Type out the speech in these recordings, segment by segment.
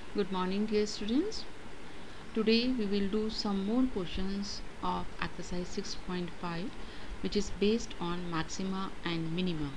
Good morning, dear students. Today we will do some more questions of exercise 6.5, which is based on maxima and minima.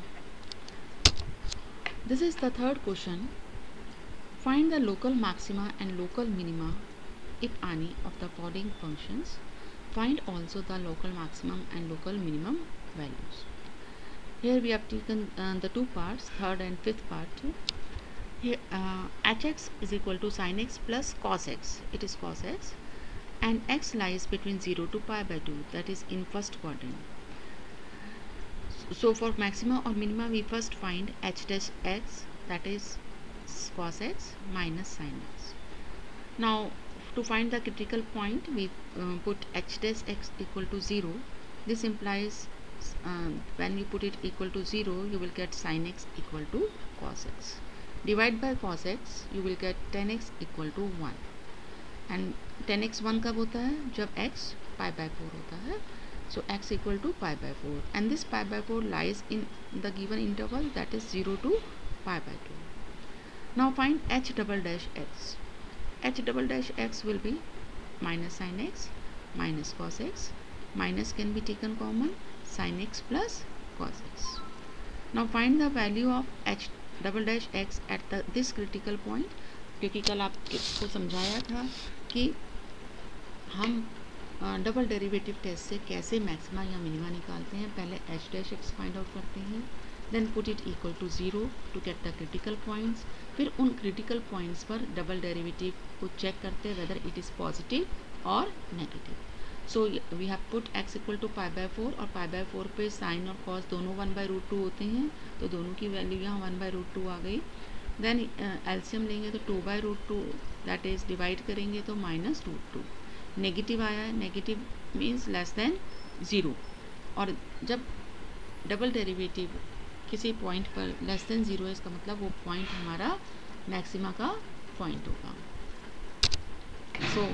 This is the third question. Find the local maxima and local minima if any of the following functions. Find also the local maximum and local minimum values. Here we have taken the two parts, third and fifth part. Here hx is equal to sin x plus cos x. It is cos x, and x lies between 0 to pi by 2, that is in first quadrant. So for maxima or minima, we first find h dash x, that is cos x minus sin x. Now to find the critical point, we put h dash x equal to 0. This implies when we put it equal to 0, you will get sin x equal to cos x. Divide by cos x, you will get tan x equal to 1. And tan x 1 कब होता है? जब x pi by 4 होता है. So x equal to pi by 4. And this pi by 4 lies in the given interval, that is 0 to pi by 2. Now find h double dash x. H double dash x will be minus sin x minus cos x. Minus can be taken common, sin x plus cos x. Now find the value of h double dash X at this critical point, क्योंकि कल आपको समझाया था कि हम double derivative test से कैसे maxima या मिनिमा निकालते हैं. पहले H dash X find out करते हैं, then put it equal to 0 to get the critical points. फिर उन क्रिटिकल पॉइंट्स पर डबल डेरिवेटिव को चेक करते हैं वेदर इट इज़ पॉजिटिव और negative. So we have put x equal to pi by 4, और पाई बाय 4 पे साइन और कॉस दोनों 1/√2 होते हैं, तो दोनों की वैल्यू यहाँ 1/√2 आ गई. देन एलसीएम लेंगे तो 2/√2, दैट इज डिवाइड करेंगे तो -√2. नेगेटिव आया है, नेगेटिव मीन्स लेस देन 0. और जब डबल डेरिवेटिव किसी पॉइंट पर लेस देन 0 है, इसका मतलब वो पॉइंट हमारा मैक्सिमा का पॉइंट होगा. So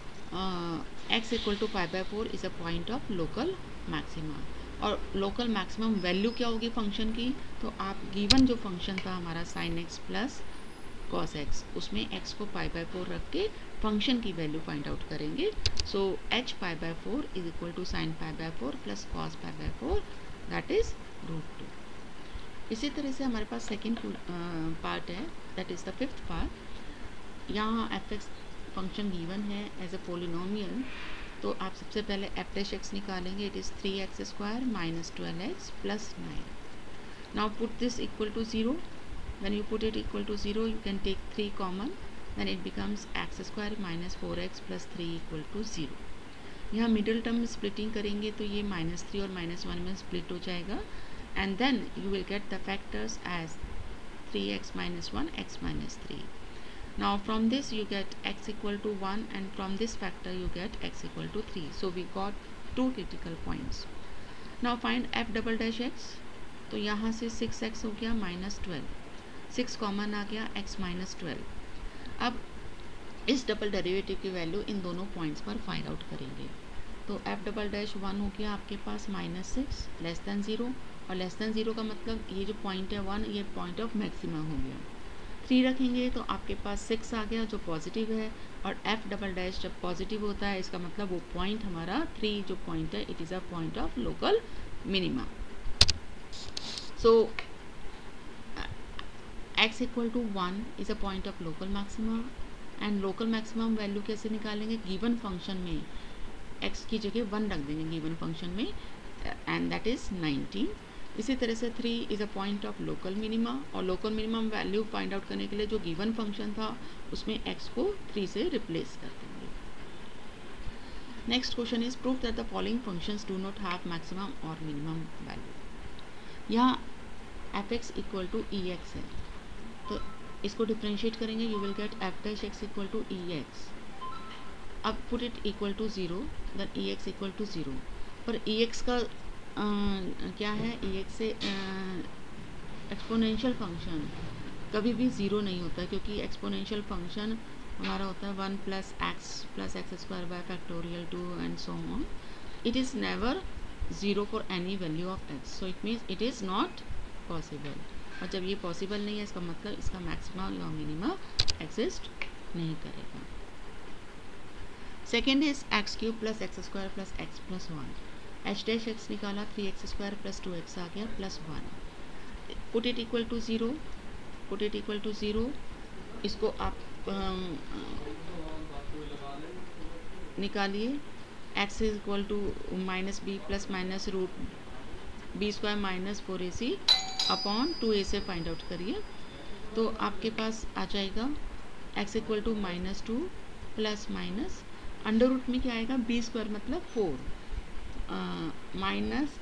x equal to pi by 4 is a point of local maxima. और लोकल मैक्सिमम वैल्यू क्या होगी फंक्शन की? तो आप गिवन जो फंक्शन था हमारा sin x plus cos x, उसमें x को पाई बाय 4 रख के फंक्शन की वैल्यू फाइंड आउट करेंगे. So h pi by 4 is equal to sin pi by 4 plus cos pi by 4, that is √2. इसी तरह से हमारे पास सेकेंड पार्ट है, that is the fifth part. यहाँ fx फंक्शन गिवन है एज अ पोलिनोमियल, तो आप सबसे पहले एफ डैश एक्स निकालेंगे. It is 3x² minus 12x plus 9. Now put this equal to 0. When you put it equal to 0, you can take 3 common, then it becomes x² minus 4x plus 3 equal to 0. यहाँ middle term splitting करेंगे तो ये -3 और -1 में split हो जाएगा, and then you will get the factors as 3x minus 1, x minus 3. Now from this you get x equal to 1, and from this factor you get x equal to 3. So we got two critical points. Now find f double dash x. तो यहाँ से 6x हो गया -12, 6 common आ गया, x minus 12. अब इस double derivative की value इन दोनों पॉइंट्स पर फाइंड आउट करेंगे. तो f डबल डैश 1 हो गया आपके पास -6 लेस दैन 0, और लेस दैन 0 का मतलब ये जो पॉइंट है 1, ये पॉइंट ऑफ मैक्सिमा हो गया. 3 रखेंगे तो आपके पास 6 आ गया जो पॉजिटिव है, और f डबल डैश जब पॉजिटिव होता है इसका मतलब वो पॉइंट हमारा 3 जो पॉइंट है, it is a point of local minima. So x equal to 1 is a point of local maxima. And local maximum value कैसे निकालेंगे? गिवन फंक्शन में x की जगह 1 रख देंगे गिवन फंक्शन में, एंड दैट इज़ 19. इसी तरह से 3 is a point of local minima, और local minimum value find out करने के लिए जो गिवन फंक्शन था उसमें x को 3 से रिप्लेस कर देंगे. Next question is prove that the following functions do not have maximum और मिनिमम वैल्यू. यहाँ f(x) इक्वल टू ex है, तो इसको डिफ्रेंशिएट करेंगे, you will get f dash x equal to ex. अब put it equal to 0, then ex equal to 0. पर ex का क्या है? ex से एक्सपोनेंशियल फंक्शन कभी भी 0 नहीं होता, क्योंकि एक्सपोनेंशियल फंक्शन हमारा होता है 1 plus x square by factorial 2 and so on. It is never 0 for any value of x, so it means it is not possible. और जब ये पॉसिबल नहीं है, इसका मतलब इसका मैक्सिमा या मिनिमा एग्जिस्ट नहीं करेगा। Second is X cube plus X square plus X plus 1। H dash X निकाला, 3x स्क्वायर प्लस 2x आ गया plus 1। Put it equal to zero, put it equal to zero. इसको आप निकालिए। x is equal to minus B plus minus root B square minus 4ac upon 2a से find out करिए। तो आपके पास आ जाएगा x equal to minus 2 plus minus under root में क्या आएगा, बी स्क्वायर मतलब 4 माइनस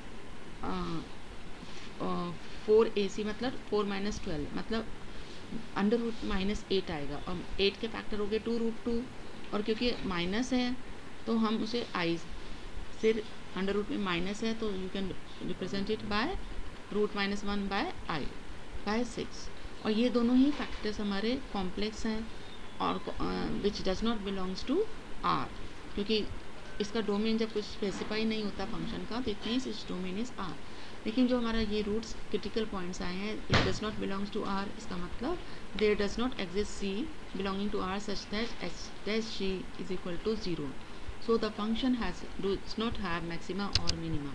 4ac मतलब 4 माइनस 12 मतलब अंडर रूट माइनस 8 आएगा। और 8 के फैक्टर हो गए 2 रूट 2, और क्योंकि माइनस है तो हम उसे आई से, अंडर रूट में माइनस है तो you can represent it by root minus 1 by I by 6। और ये दोनों ही फैक्टर्स हमारे कॉम्प्लेक्स हैं और which does not belongs to R, क्योंकि इसका डोमेन जब कुछ स्पेसिफाई नहीं होता फंक्शन का तो it means its domain is R. लेकिन जो हमारा ये रूट्स क्रिटिकल पॉइंट्स आए हैं, it does not belongs to R, इसका मतलब there does not exist C belonging to R such that H dash C is equal to 0। So the function has does not have maxima और minima.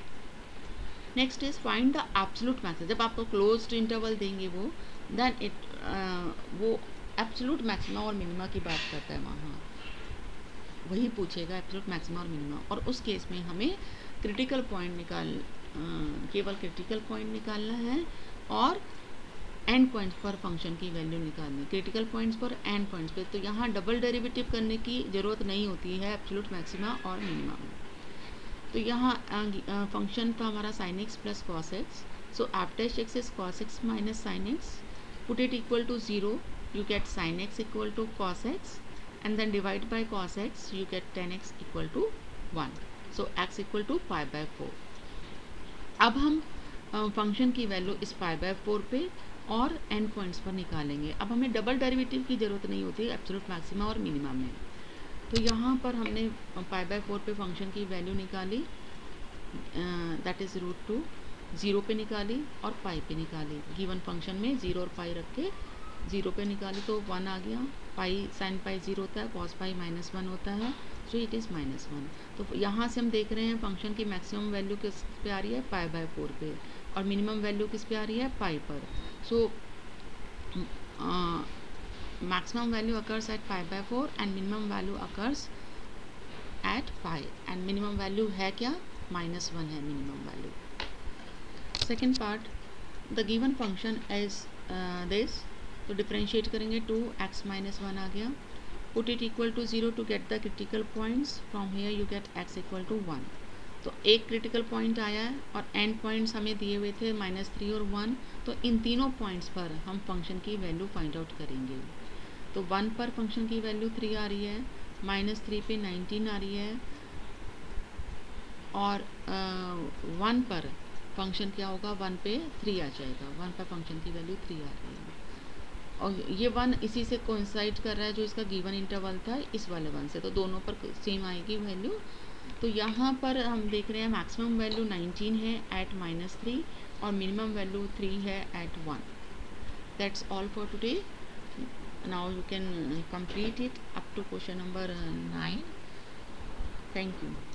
Next is find the absolute maximum. जब आपको closed interval देंगे वो, then it वो absolute maxima और minima की बात करता है, वहाँ वही पूछेगा एब्सोल्यूट मैक्सिमा और मिनिमा। और उस केस में हमें क्रिटिकल पॉइंट केवल क्रिटिकल पॉइंट निकालना है और एंड पॉइंट्स पर फंक्शन की वैल्यू निकालनी, क्रिटिकल पॉइंट्स पर एंड पॉइंट्स पर। तो यहाँ डबल डेरिवेटिव करने की ज़रूरत नहीं होती है एब्सोल्यूट मैक्सिमा और मिनिमा में। तो यहाँ फंक्शन था हमारा sin x plus cos x। So f dash x is cos x minus sin x। Put it equal to 0, you get sin x equal to cos x and then divide by cos x you get tan x equal to 1। so x equal to pi by 4। अब हम function की value इस pi by 4 पे और end points पर निकालेंगे। अब हमें डबल डेरिवेटिव की ज़रूरत नहीं होती एब्सोल्यूट मैक्सिमा और मिनिमा में। तो यहाँ पर हमने pi by 4 पे फंक्शन की वैल्यू निकाली, दैट इज़ रूट 2, 0 पे निकाली और पाई पे निकाली। गिवन फंक्शन में 0 और पाई रख के 0 पे निकाली तो 1 आ गया। पाई साइन पाई 0 होता है, कॉस पाई माइनस 1 होता है, सो इट इज़ माइनस 1। तो यहाँ से हम देख रहे हैं फंक्शन की मैक्सिमम वैल्यू किस पे आ रही है, पाई बाय 4 पे, और मिनिमम वैल्यू किस पे आ रही है, पाई पर। सो maximum value occurs at pi by 4 and minimum value occurs at pi, and minimum value है क्या, -1 है minimum value। second part, the given function is this, तो डिफ्रेंशिएट करेंगे 2x minus 1 आ गया। put it equal to 0 to get the critical points, from here you get x equal to 1। तो एक critical point आया है और एंड पॉइंट्स हमें दिए हुए थे -3 और 1। तो इन तीनों पॉइंट्स पर हम फंक्शन की वैल्यू फाइंड आउट करेंगे। तो 1 पर फंक्शन की वैल्यू 3 आ रही है, -3 पे 19 आ रही है, और 1 पर फंक्शन क्या होगा, 1 पे 3 आ जाएगा। 1 पर फंक्शन की वैल्यू 3 आ रही है, और ये 1 इसी से कोइंसाइड कर रहा है जो इसका गिवन इंटरवल था इस वाले 1 से, तो दोनों पर सेम आएगी वैल्यू। तो यहाँ पर हम देख रहे हैं मैक्सिमम वैल्यू 19 है एट -3 और मिनिमम वैल्यू 3 है at 1। That's all for today. Now you can complete it up to question number 9। Thank you.